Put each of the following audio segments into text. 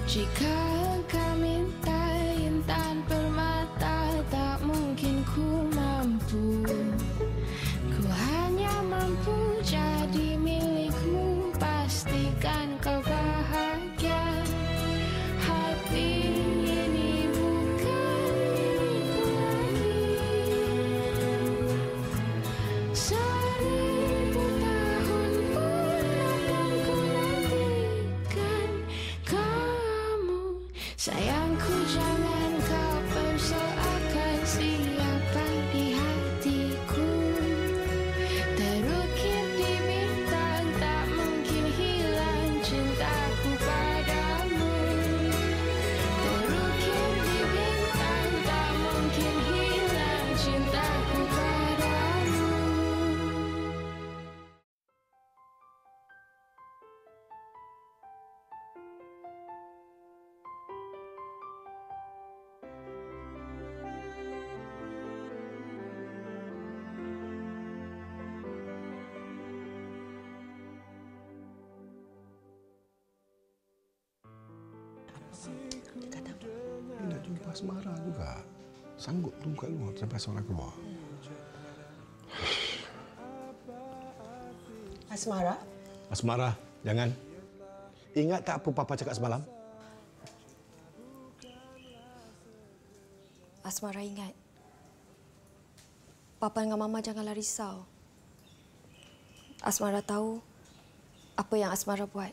Jika engkau minta intan permata, tak mungkin ku mampu. Ku hanya mampu jadi milikmu, pastikan kau bahagia. Hati ini bukan milikku lagi. Seribu tahun pun akan ku nantikan kamu. Sayangku, jangan kau persoalkan siapa di hatiku. Terukir di bintang, tak mungkin hilang cintaku padamu. Terukir di bintang, tak mungkin hilang cintaku padamu. Ini nak jumpa Asmara juga. Sanggup tunggu kat luar sampai Asmara keluar. Asmara? Asmara, jangan. Ingat tak apa Papa cakap semalam? Asmara ingat. Papa dengan Mama janganlah risau. Asmara tahu apa yang Asmara buat.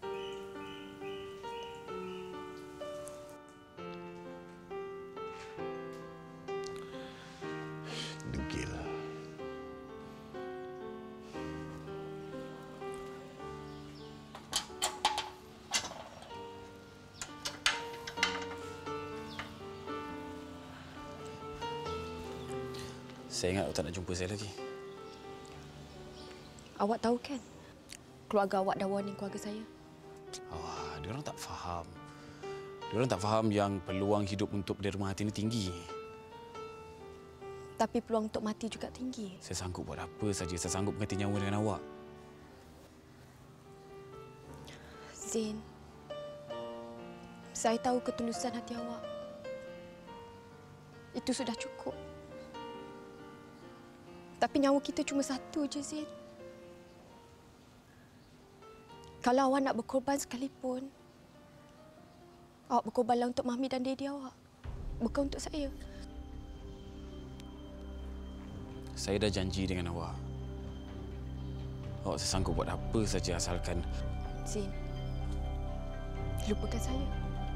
Degil. Saya ingat awak tak nak jumpa saya lagi. Awak tahu kan? Keluarga awak dah warning keluarga saya. Diorang tak faham. Diorang tak faham yang peluang hidup untuk derma hati ini tinggi. Tapi peluang untuk mati juga tinggi. Saya sanggup buat apa saja. Saya sanggup mengganti nyawa dengan awak. Zain, saya tahu ketulusan hati awak. Itu sudah cukup. Tapi nyawa kita cuma satu je, Zain. Kalau awak nak berkorban sekalipun, awak berkorbanlah untuk Mami dan Daddy awak. Bukan untuk saya. Saya dah janji dengan awak. Awak sanggup buat apa saja asalkan... Zain, lupakan saya.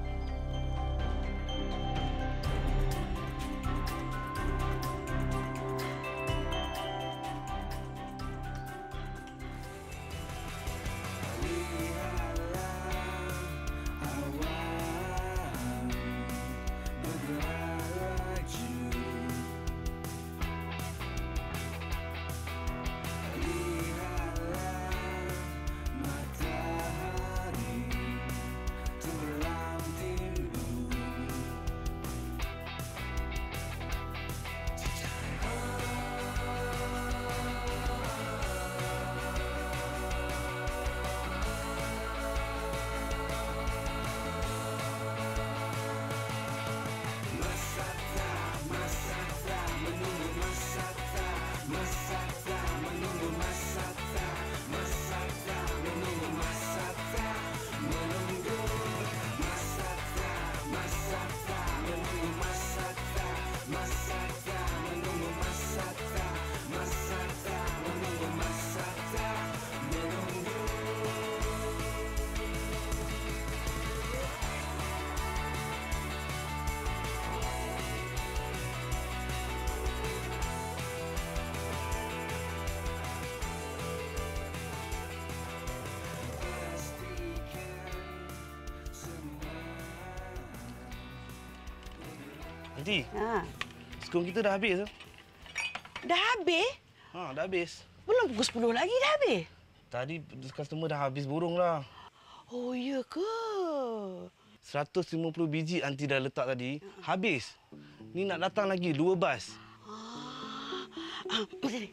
Aunty, skon kita dah habis. Dah habis? Dah habis. Belum pukul 10 lagi dah habis? Tadi customer dah habis burung dah. Oh, ya ke? 150 biji Aunty dah letak tadi, habis. Ni nak datang lagi 2 bas. Macam ni.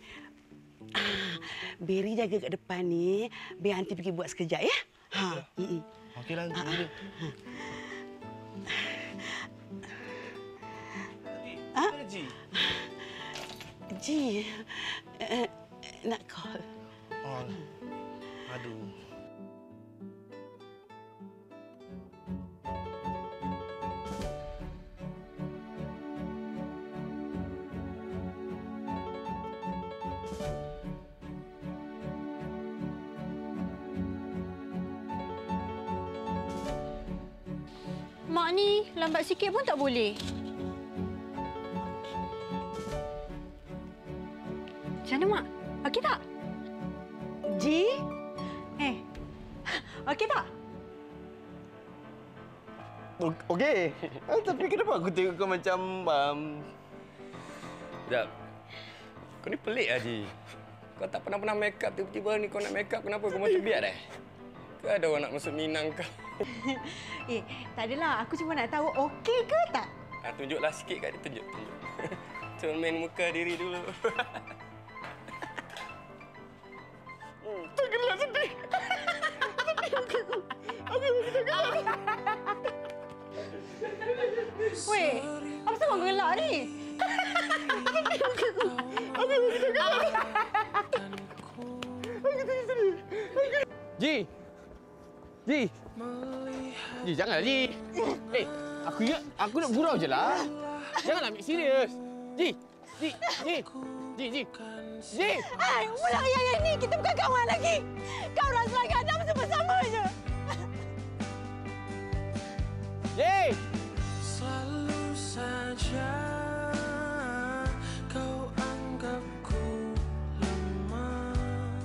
Beri jaga kat depan ni, biar Aunty pergi buat sekejap, ya? Okeylah, Aunty. Mana Ji? Ji, nak call. Oh. Aduh. Mak ni lambat sikit pun tak boleh. Macam mana, Mak? Okey tak? Ji? Okey tak? Okey. Tapi kenapa aku tengok kau macam... Sekejap. Kau ni pelik, Haji. Kau tak pernah make up, tiba-tiba ni kau nak make up. Kenapa kau macam biar dah? Ke ada orang nak masuk Minang kau? Tak adalah. Aku cuma nak tahu okey ke tak? Tunjuklah sikit kat dia. Tunjuk. Cermin muka diri dulu. Tak gelak sedih. Weh, apa sebab kau gelak ni? Ji! Ji! Ji, janganlah, Ji! Aku ingat aku nak gurau je lah. Janganlah ambil serius. Ji! Ji! Ji! Ji! Ji! Ji! Hai, ulang yang ni. Kita bukan kawan lagi. Kau rasa lagi Adam sama-sama je. Ji! Selalu saja kau anggapku lemah,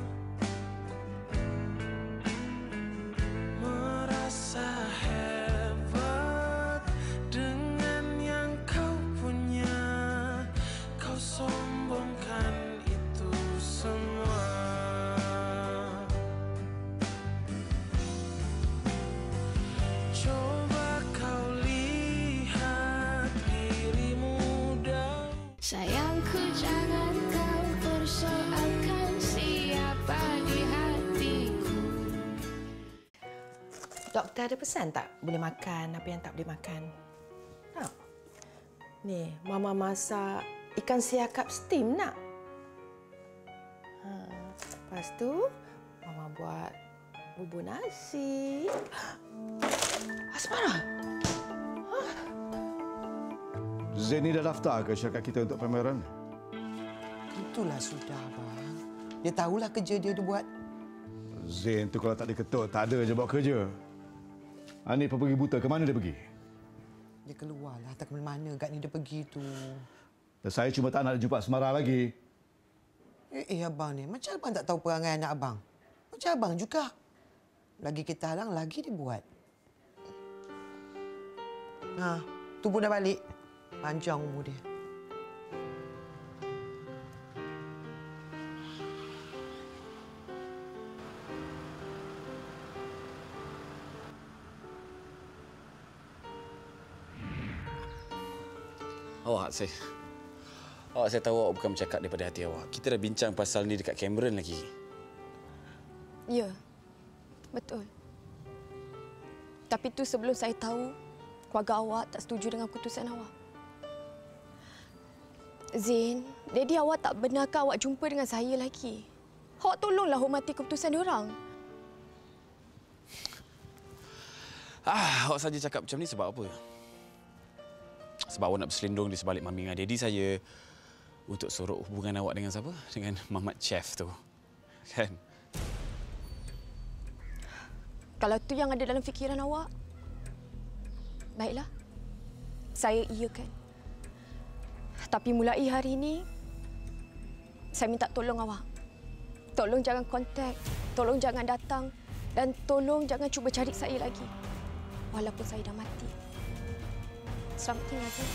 merasa hebat dengan yang kau punya. Kau sombongkan itu semua. Coba kau lihat dirimu dan Sayangku, jangan kau persoalkan siapa di hatiku. Doktor ada pesan tak boleh makan apa yang tak boleh makan? Tak. Ni, Mama masak ikan siakap steam nak? Lepas tu, Mama buat bubur nasi. Asmara! Zain ni dah daftar ke syarikat kita untuk pameran? Itulah sudah, abang. Dia tahulah kerja dia buat. Zain tu kalau tak diketuk, tak ada je buat kerja. Ni pergi buta, ke mana dia pergi? Dia keluarlah, tak ke mana kat ni dia pergi tu. Dan saya cuma tak nak jumpa Asmara lagi. Abang ni, macam abang tak tahu perangai anak abang? Macam abang juga. Lagi kita halang, lagi dia buat. Tu pun dah balik. Panjang umur dia. Awak saya tahu awak bukan bercakap daripada hati awak. Kita dah bincang pasal ni dekat Cameron lagi. Ya, betul. Tapi tu sebelum saya tahu keluarga awak tak setuju dengan keputusan awak. Zain, Daddy awak tak benarkan awak jumpa dengan saya lagi. Awak tolonglah hormati keputusan diorang. Awak saja cakap macam ni sebab apa? Sebab awak nak berselindung di sebalik Mami dengan Daddy saya untuk sorok hubungan awak dengan siapa? Dengan Mamat Chef tu. Kan? Kalau tu yang ada dalam fikiran awak, baiklah. Saya iakan. Tapi mulai hari ini, saya minta tolong awak. Tolong jangan kontak, tolong jangan datang dan tolong jangan cuba cari saya lagi. Walaupun saya dah mati. Selamat tinggal, Zain.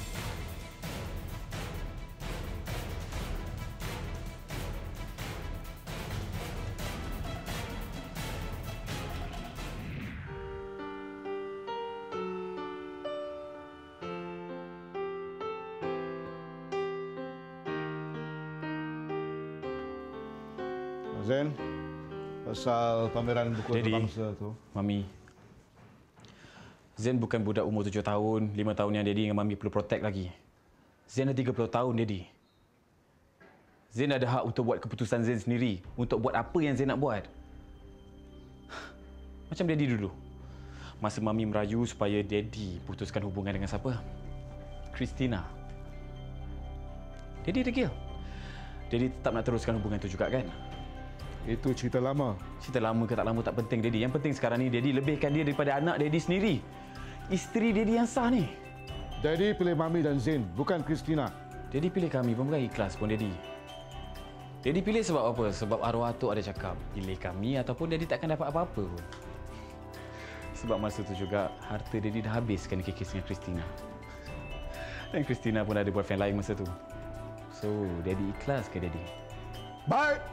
Zain, pasal pameran buku antarabangsa tu. Mami, Zain bukan budak umur 7 tahun, 5 tahun yang Daddy dengan Mami perlu protect lagi. Zain dah 30 tahun, Daddy. Zain ada hak untuk buat keputusan Zain sendiri. Untuk buat apa yang Zain nak buat. Macam Daddy dulu. Masa Mami merayu supaya Daddy putuskan hubungan dengan siapa? Christina. Daddy degil. Daddy tetap nak teruskan hubungan itu juga kan? Itu cerita lama. Cerita lama ke tak lama tak penting, Daddy. Yang penting sekarang ni Daddy lebihkan dia daripada anak Daddy sendiri. Isteri Daddy yang sah ni. Daddy pilih Mami dan Zain, bukan Christina. Daddy pilih kami pun bukan ikhlas pun, Daddy. Daddy pilih sebab apa? Sebab arwah atuk ada cakap, pilih kami ataupun Daddy takkan dapat apa-apa pun. Sebab masa tu juga, harta Daddy dah habis kerana kes dengan Christina. Dan Christina pun ada boyfriend lain masa tu. So, Daddy ikhlas ke Daddy? Baik.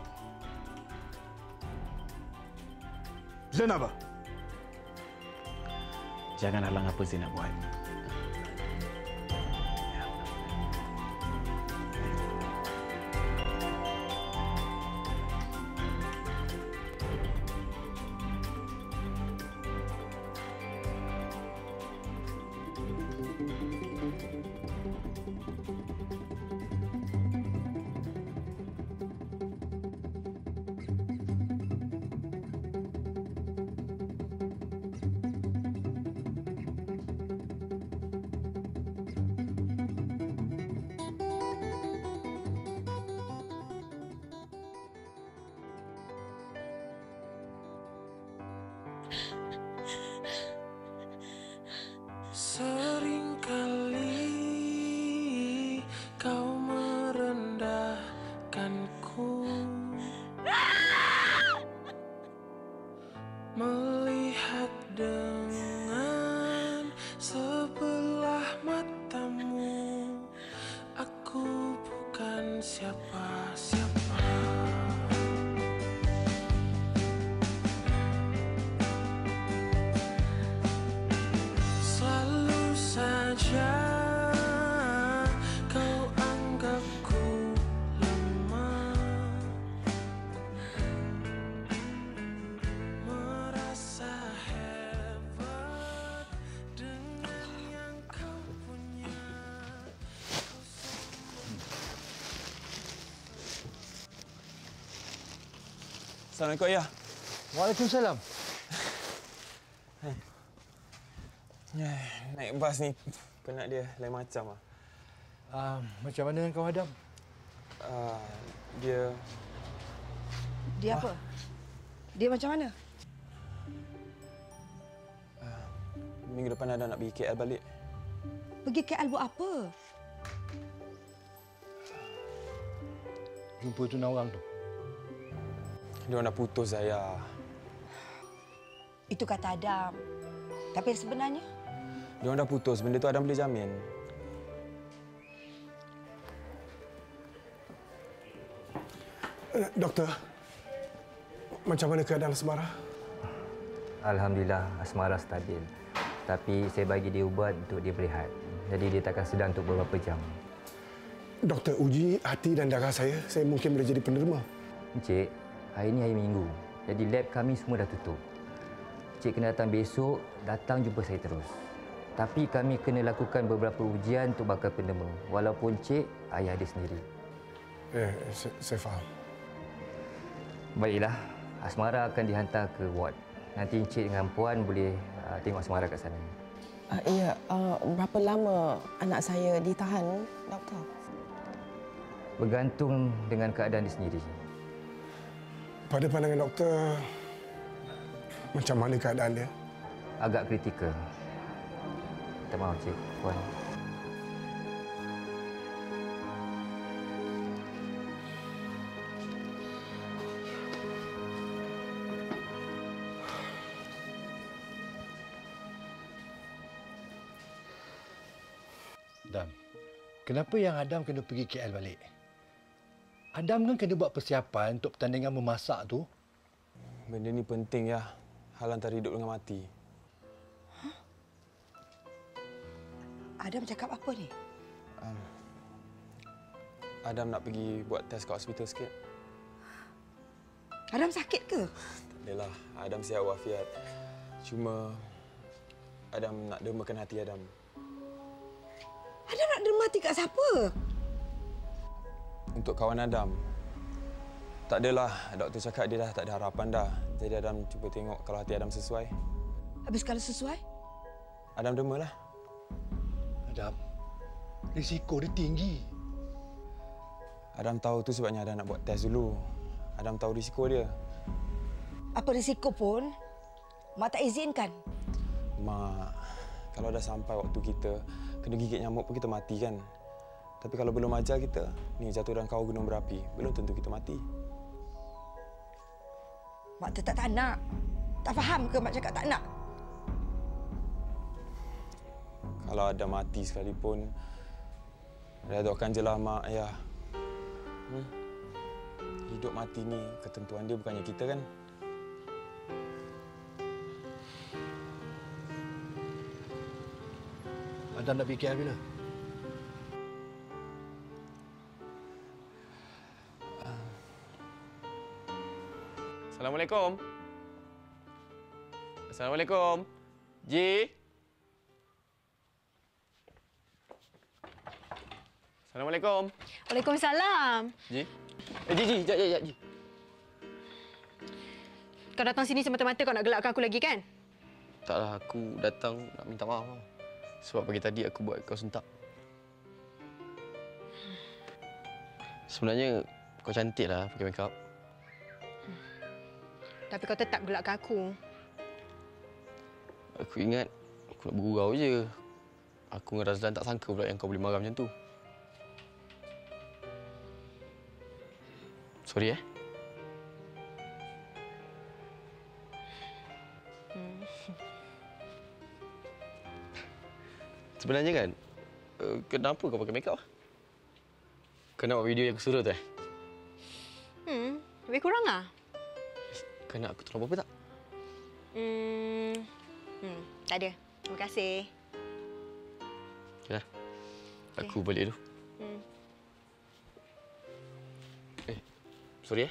Zain apa? Jangan halang apa Zain nak buat. Seringkali kau merendahkanku, melihat dengan sebelah matamu, aku bukan siapa-siapa. Selalu saja kau anggapku lemah, merasa hebat dengan yang kau punya. Assalamualaikum, Ayah. Waalaikumsalam. Naik bas ni penat dia lain macam ah. Macam mana dengan kau Adam? Dia apa? Dia macam mana? minggu depan ada nak pergi KL balik. Pergi KL buat apa? Jumpa tunang orang tu. Dia orang dah putus, Ayah. Itu kata Adam. Tapi sebenarnya? Dia orang dah putus. Benda tu Adam boleh jamin. Doktor, macam mana keadaan Asmara? Alhamdulillah, Asmara stabil. Tapi saya bagi dia ubat untuk dia berehat. Jadi dia takkan sedar untuk beberapa jam. Doktor uji hati dan darah saya mungkin boleh jadi penerima. Encik, hari ini hari Minggu. Jadi lab kami semua dah tutup. Encik kena datang besok, datang jumpa saya terus. Tapi kami kena lakukan beberapa ujian untuk bakal penderma. Walaupun Encik ayah dia sendiri. Saya faham. Baiklah, Asmara akan dihantar ke ward. Nanti Encik dengan Puan boleh tengok Asmara kat sana. Ya, berapa lama anak saya ditahan, doktor? Bergantung dengan keadaan dia sendiri. Pada pandangan doktor, macam mana keadaan dia? Agak kritikal. Minta maaf, Cik, Puan. Adam, kenapa yang Adam kena pergi KL balik? Adam kan kena buat persiapan untuk pertandingan memasak tu. Benda ni penting, ya. Hal antara hidup dengan mati. Adam cakap apa ni? Adam nak pergi buat test kat hospital sikit. Adam sakit ke? Tak adalah. Adam sihat walafiat. Cuma Adam nak dermakan hati Adam. Adam nak dermati kat siapa? Untuk kawan Adam. Tak adalah. Doktor cakap dia dah tak ada harapan dah. Jadi Adam cuba tengok kalau hati Adam sesuai. Habis kalau sesuai? Adam dermalah. Adam, risiko dia tinggi. Adam tahu tu sebabnya Adam nak buat test dulu. Adam tahu risiko dia. Apa risiko pun, Mak tak izinkan. Mak, kalau dah sampai waktu kita kena gigit nyamuk pun kita mati kan. Tapi kalau belum ajar kita, ni jatuh dalam kawah gunung berapi, belum tentu kita mati. Mak tetap tak nak. Tak faham ke Mak cakap tak nak? Kalau ada mati sekalipun, redhakan je lah Mak, Ayah. Hidup mati ni ketentuan dia bukannya kita kan. Adam nak pergi KL bila? Assalamualaikum. Assalamualaikum. Ji. Assalamualaikum. Waalaikumsalam. Ji. Ji, jap. Ji. Kau datang sini semata-mata kau nak gelakkan aku lagi kan? Taklah, aku datang nak minta maaf lah. Sebab pagi tadi aku buat kau sentak. Sebenarnya kau cantik lah pakai makeup. Tapi kau tetap gelakkan aku. Aku ingat aku nak bergurau je. Aku dengan Razlan tak sangka pula yang kau boleh marah macam tu. Sorry Sebenarnya kan, kenapa kau pakai makeup? Kau nak buat video yang aku suruh tu Lebih kurang lah. Kau nak aku tolong apa tak? Tak ada. Terima kasih. Okeylah. Aku balik dulu. Sorry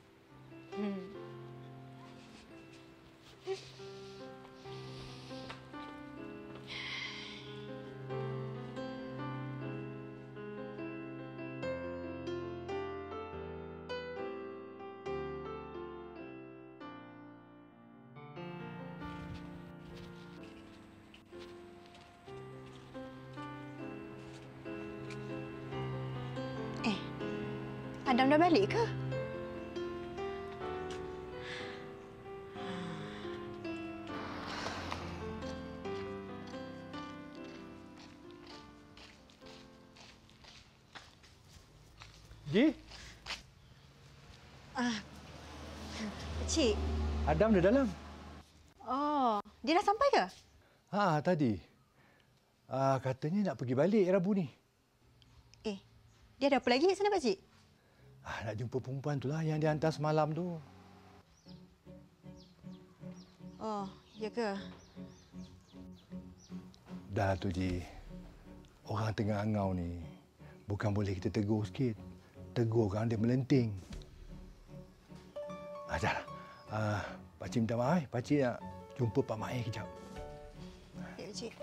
Adam dah balik ke? Ji? Cik. Adam dah dalam. Oh, dia dah sampai ke? Tadi. Katanya nak pergi balik Rabu ni. Dia ada apa lagi kat sana, Pakcik? Nak jumpa perempuan tu lah yang dia hantar semalam tu. Oh, ya ke? Dah tu, Ji. Orang tengah angau ni. Bukan boleh kita tegur sikit. Tegur kan dia melenting. Dah lah. Pakcik minta maaf. Pakcik nak jumpa Pak Mak kejap. Ya, Pakcik.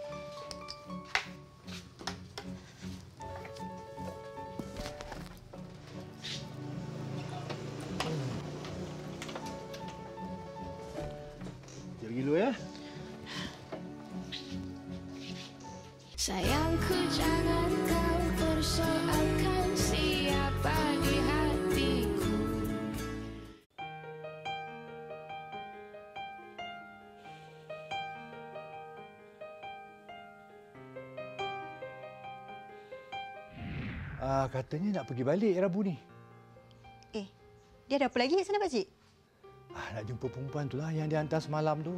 Pergi dulu ya. Sayangku jangan kau persoalkan siapa di hatiku. Katanya nak pergi balik Rabu ni. Dia ada apa lagi kat sana, Pakcik? Nak jumpa perempuan tu lah yang dia hantar semalam tu.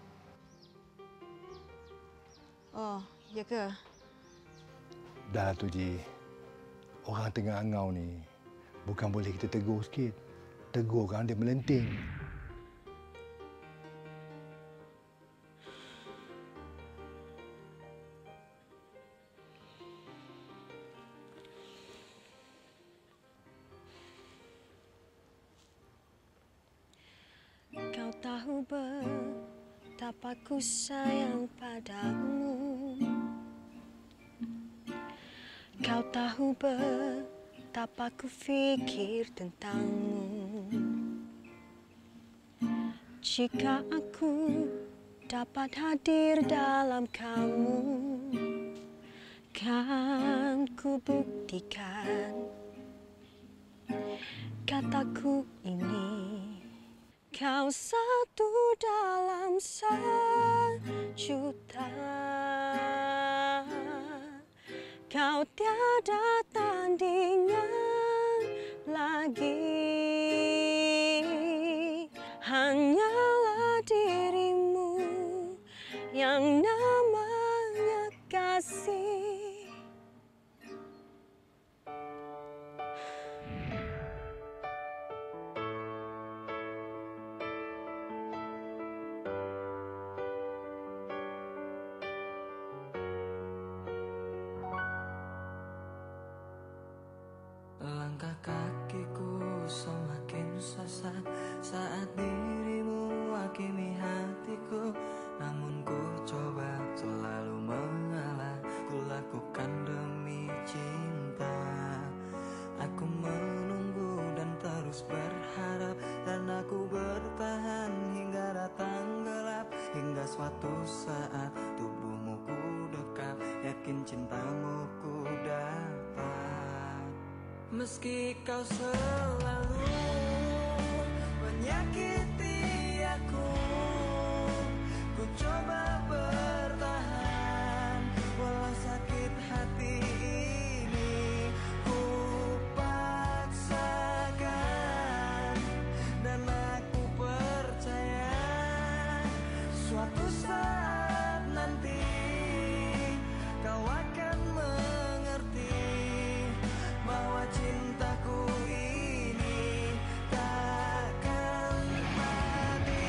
Oh, ya ke? Dah tu, Ji. Orang tengah angau ni. Bukan boleh kita tegur sikit. Tegur kan dia melenting. Kau tahu betapa ku sayang padamu. Kau tahu betapa ku fikir tentangmu. Jika aku dapat hadir dalam kamu, kan ku buktikan kataku ini. Kau satu dalam sejuta, kau tiada tandingan lagi. Hanyalah dirimu yang namanya kasih. Langkah kakiku semakin sesat saat dirimu hakimi hatiku. Namun ku coba selalu mengalah, ku lakukan demi cinta. Aku menunggu dan terus berharap, dan aku bertahan hingga datang gelap. Hingga suatu saat tubuhmu ku dekat, yakin cintamu ku dapat. Meski kau selalu menyakiti aku, ku coba bertahan. Walau sakit hati ini ku paksakan, dan aku percaya suatu saat nanti kau akan mengerti bahwa cintaku ini takkan mati.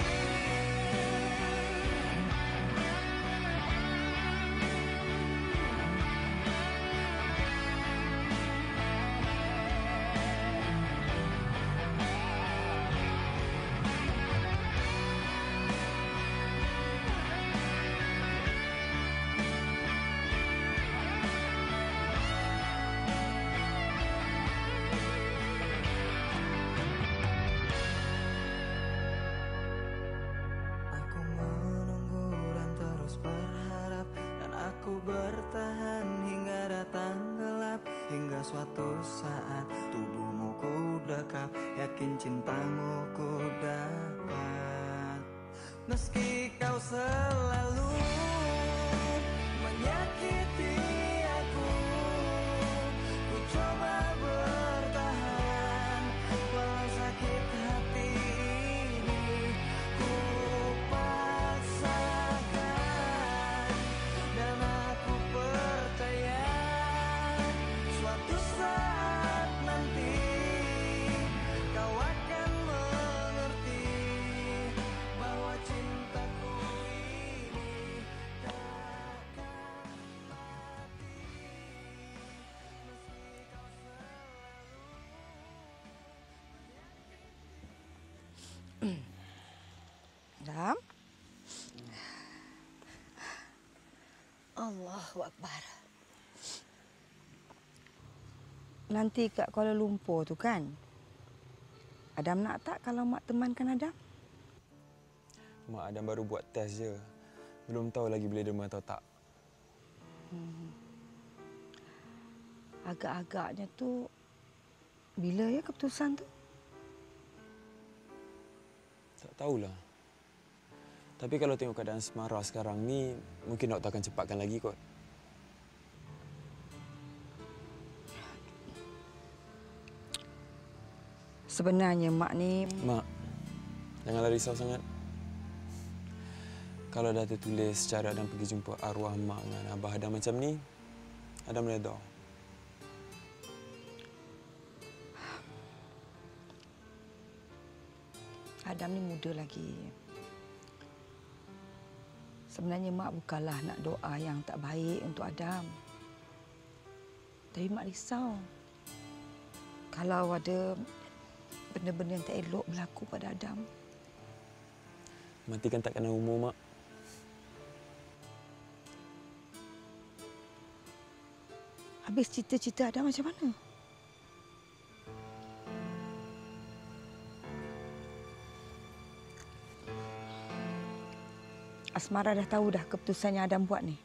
Aku menunggu dan terus berharap, dan aku bertahan hingga datang gelap. Hingga suatu saat tubuhmu ku dekap, yakin cintamu ku dapat. Meski kau selalu menyakiti aku, ku coba bertahan. Walau sakit hati ini ku paksakan, dan aku percaya suatu saat nanti kau akan mengerti bahwa cintaku ini takkan mati. Meski kau Adam? Allahu Akbar. Nanti kat Kuala Lumpur tu kan, Adam nak tak kalau mak temankan Adam? Mak Adam baru buat test je. Belum tahu lagi boleh derma atau tak. Agak-agaknya tu, bila ya keputusan tu? Tak tahulah. Tapi kalau tengok keadaan Semara sekarang ni, mungkin doktor akan cepatkan lagi kot. Sebenarnya mak ni... Mak, janganlah risau sangat. Kalau dah tertulis secara Adam pergi jumpa arwah mak dengan abah Adam macam ni, Adam redha. Adam ni muda lagi. Sebenarnya mak bukanlah nak doa yang tak baik untuk Adam. Tapi mak risau. Kalau ada benda-benda yang tak elok berlaku pada Adam. Mati kan tak kena umur, Mak. habis cita-cita Adam macam mana? Asmara dah tahu dah keputusan yang Adam buat ni?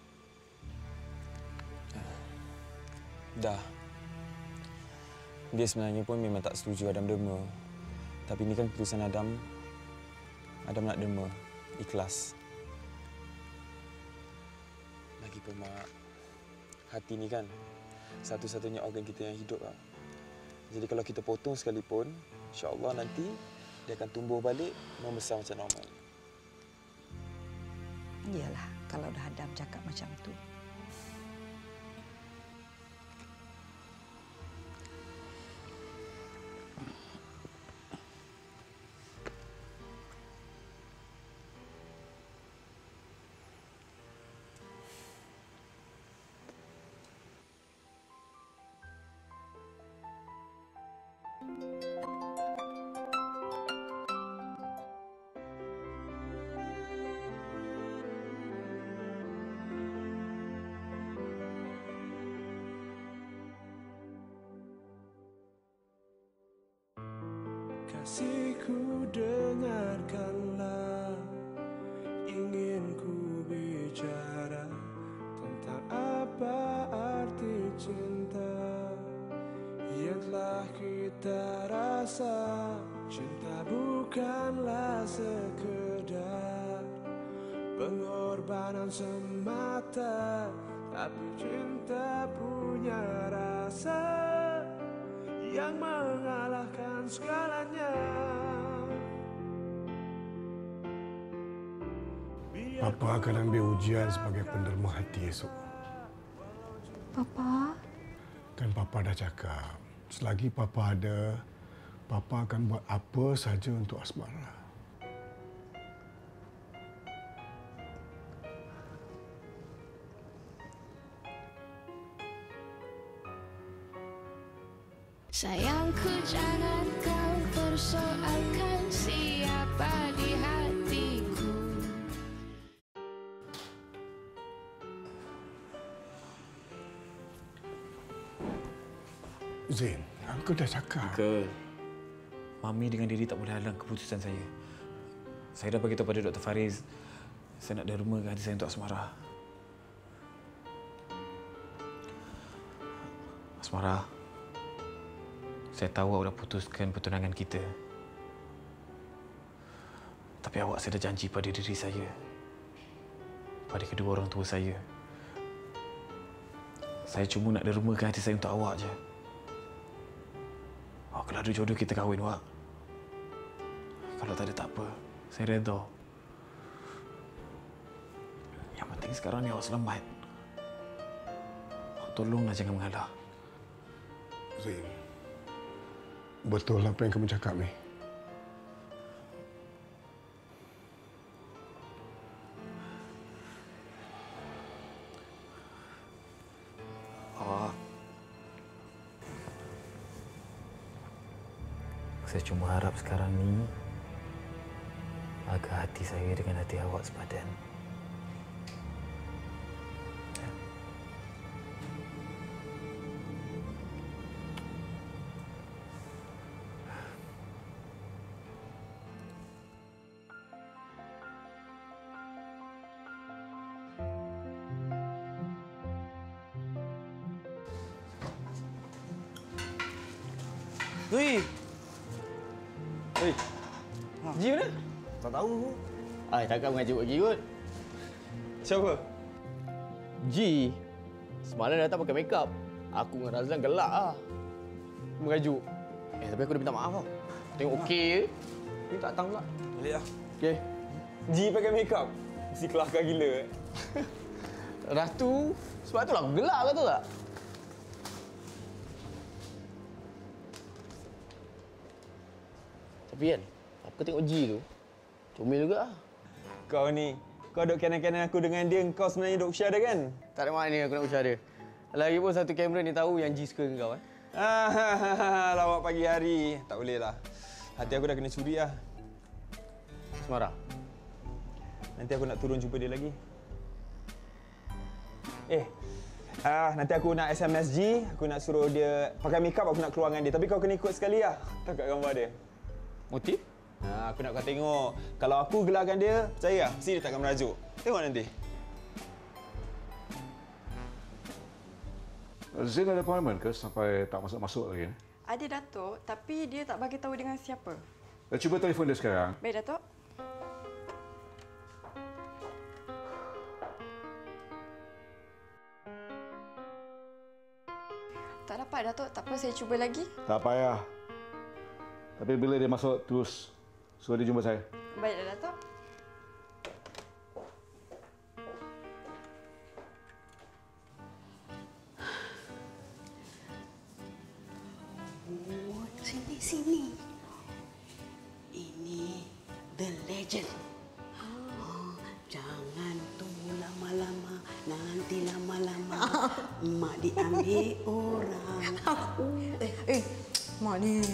Dah. Dia sebenarnya pun memang tak setuju Adam derma. Tapi ini kan keputusan Adam. Adam nak derma. Ikhlas. Lagipun, Mak, hati ni kan satu-satunya organ kita yang hidup. Jadi kalau kita potong sekalipun, insya-Allah nanti dia akan tumbuh balik, membesar macam normal. Iyalah, kalau dah Adam cakap macam tu. Kasihku, dengarkanlah, ingin ku bicara tentang apa arti cinta yang telah kita rasa. Cinta bukanlah sekedar pengorbanan semata, tapi cinta punya rasa yang mengalahkan segalanya. Papa akan ambil ujian sebagai penderma hati esok. Papa? Kan Papa dah cakap, selagi Papa ada, Papa akan buat apa saja untuk Asmara. Sayangku, jangan kau persoalkan siapa di hatiku. Zain, Uncle dah cakap. Uncle, Mami dengan Diri tak boleh halang keputusan saya. Saya dah beritahu pada Dr. Fariz, saya nak derma hati saya untuk Asmara. Asmara, saya tahu awak dah putuskan pertunangan kita. Tapi awak saya dah janji pada diri saya, pada kedua orang tua saya. Saya cuma nak dermakan hati saya untuk awak je. Kalau ada jodoh kita kahwin, Wak. Kalau tak ada, tak apa. Saya redha. Yang penting sekarang ni awak selamat. Awak tolonglah jangan mengalah. Zain, betul apa yang kamu cakap ni? Saya cuma harap sekarang ni agar hati saya dengan hati awak sepadan. Hui. Hui. Ji mana? Tak tahu. Cakap mengajuk lagi kot. Siapa? Ji. Semalam datang pakai makeup. Aku dengan Razlan gelak ah. Mengajuk. Tapi aku dah minta maaf tau. Tengok okey je. Ni tak datang pula. Balik lah. Okey. Ji pakai makeup. Mesti kelakar gila. Ratu. Sebab tu lah aku gelak, kau tahu tak? Tapi kan, aku tengok Ji tu, comel juga. Kau ni, kau duk kanan-kanan aku dengan dia, kau sebenarnya duk share dia kan? Tak ada makna aku nak ucap dia. Lagipun satu kamera ni tahu yang Ji suka dengan kau. Lawak pagi hari. Tak boleh lah. Hati aku dah kena curi lah. Asmara. Nanti aku nak turun jumpa dia lagi. Nanti aku nak SMS G, aku nak suruh dia pakai makeup, aku nak keluar dengan dia. Tapi kau kena ikut sekali lah. Tengok gambar dia. Motif? Aku nak kau tengok. Kalau aku gelarkan dia, percaya lah, mesti dia takkan merajuk. Tengok nanti. Zain ada appointment ke sampai tak masuk-masuk lagi? Ada Datuk, tapi dia tak bagi tahu dengan siapa. Cuba telefon dia sekarang. Baik Datuk. Tak dapat Datuk, tak apa saya cuba lagi. Tak payah. Tapi bila dia masuk, terus suruh dia jumpa saya. Baik Datuk. Sini. Ini The Legend. Jangan tunggu lama-lama, nanti lama-lama mak diambil orang. Mak ni.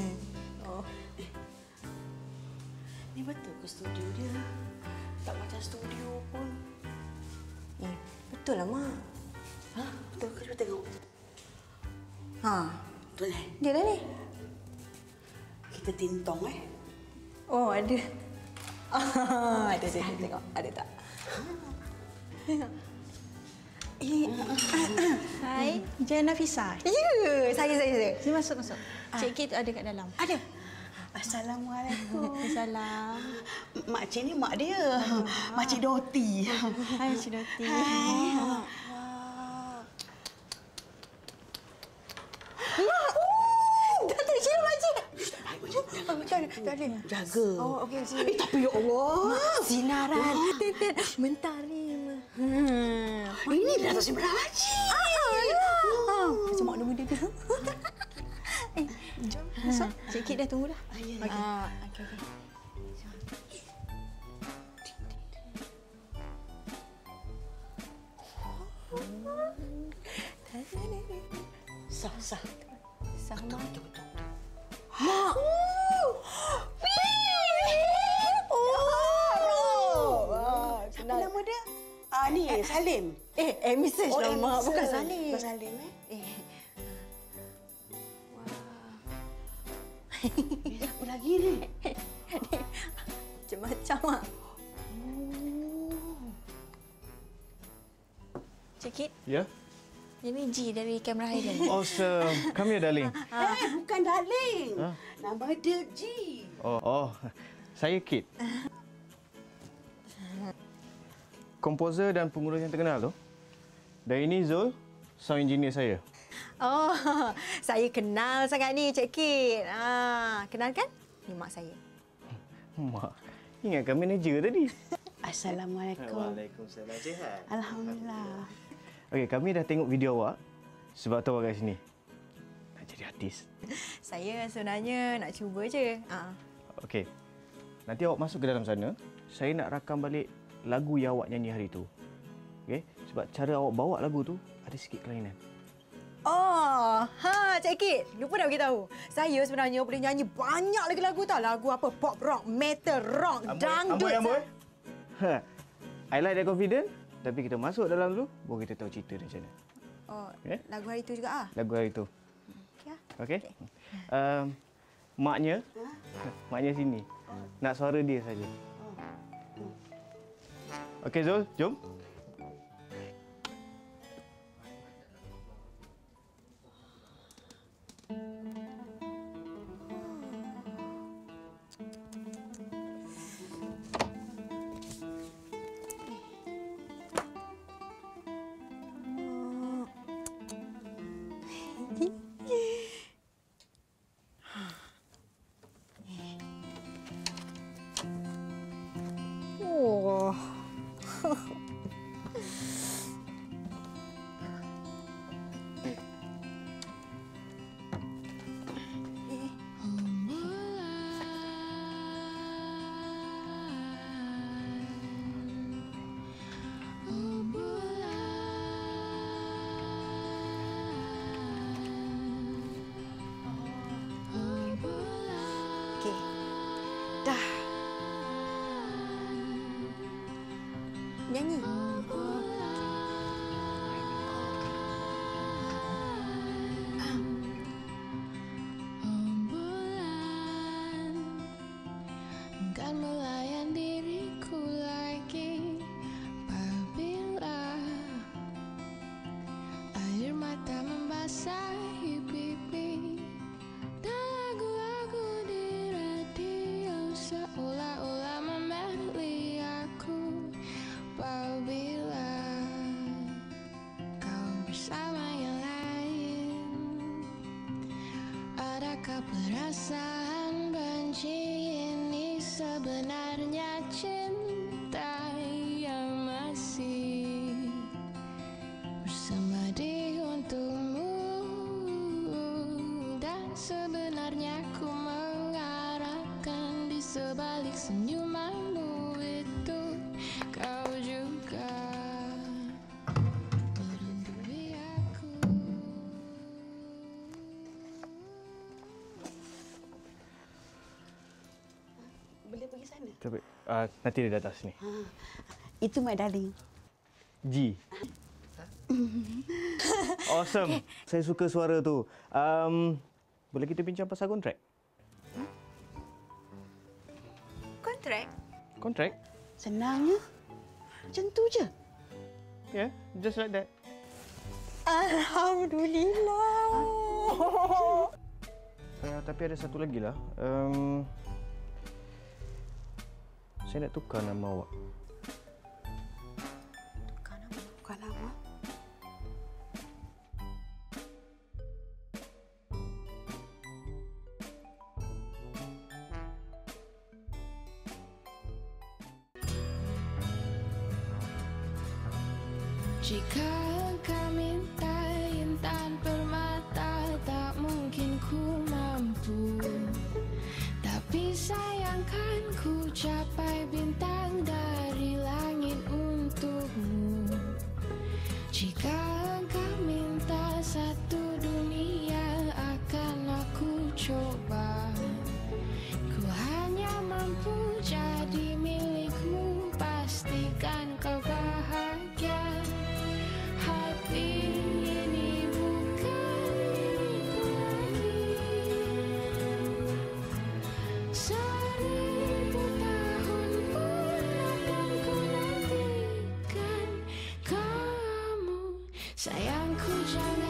Ni betul ke studio dia? Tak macam studio pun. Betul lah, Mak. Betul ke? Cuba tengok. Betul kan? Dia dah ni. Kita tintong Oh, ada. Ada tengok. Ada tak? Hai, Jen Nafisa. Ya, saya. Sini masuk. Cik Kit ada kat dalam. Ada. Assalamualaikum. Salam. Mak Cik ni mak dia. Mak Cik Doti. Hai, Cik Doti. Hai. Datuk Cik, Makcik. Tak ada. Jaga. Oh, okey. Tapi ya Allah. Sinaran. Mentari. Ini Datuk Simran Haji. Macam mak muda tu. Jom masuk. Cik Kit dah tunggu dah. Okey. Sah. Sama. Betul. Mak. Siapa nama dia? Ni Salim. Mrs. lah, Mak. Bukan Salim. Bukan Salim, Apa lagi ni? Macam-macam, Mak. Cik Kit, Ya? ini G dari Kamera Highland. Awesome. Come here, darling. Bukan darling. Nama dia G. Oh, saya Kit. Komposer dan pengurus yang terkenal tu. Dan ini Zul, sound engineer saya. Oh, saya kenal sangat ni, Cik Kit. Kenal kan? Ni mak saya. Mak, ingatkan manager tadi. Assalamualaikum. Waalaikumsalam. Sihat? Alhamdulillah. Okey, kami dah tengok video awak. Sebab tu awak kat sini. Nak jadi artis. Saya sebenarnya nak cuba je. Okey. Nanti awak masuk ke dalam sana. Saya nak rakam balik lagu yang awak nyanyi hari tu. Okey? Sebab cara awak bawa lagu tu ada sikit kelainan. Oh, Cik Kit. Lupa dah beritahu. Saya sebenarnya boleh nyanyi banyak lagi lagu tau. Lagu apa? Pop rock, metal rock, dangdut. Amboi. I like that confident. Tapi kita masuk dalam dulu, baru kita tahu cerita dia macam mana. Oh, Okay? lagu hari tu juga ah. Lagu hari tu. Okey. Okey? Maknya sini. Nak suara dia saja. Okey Zul, jom. Oh. Okey. Dah. Nyanyi. dan melayan diriku lagi. Apabila air mata membasahi pipi dan lagu-lagu di radio seolah-olah memilih aku. Apabila kau bersama yang lain, adakah perasaan benci ini sebenarnya cinta yang masih bersemadi untukmu? Dan sebenarnya ku mengharapkan di sebalik senyumanmu itu kau juga merindui aku. Boleh pergi sana? Tapi, nanti dia datang sini. Itu my darling. G. Awesome. Saya suka suara tu. Boleh kita bincang pasal kontrak? Kontrak? Kontrak? Senangnya. Macam tu je. Yeah, just like that. Alhamdulillah. Tapi ada satu lagi lah. Saya nak tukar nama awak. Tukar nama? Jika engkau minta intan permata, tak mungkin ku mampu. Tapi sayang kan ku capai bintang dari langit untukmu. Jika engkau minta satu dunia, akan aku coba. Ku hanya mampu jadi milikmu, pastikan kau bahagia. Hati ini bukan milikku lagi. 1000 tahun pun akan ku nantikan kamu. Sayangku, jangan